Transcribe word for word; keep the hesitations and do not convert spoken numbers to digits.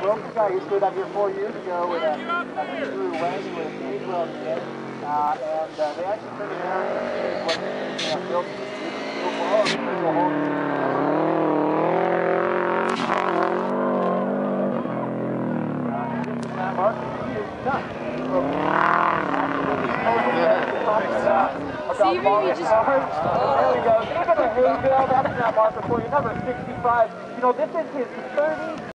local guy who stood out here four years ago with a, a Hebrew wagon with a pig weld in, uh, and uh, they actually turned it around and what you know, built a whole Mark, he is nuts. See, you maybe just... There we go. Look at the hay bale. That's not Mark for you. Number sixty-five. You know, this is his thirty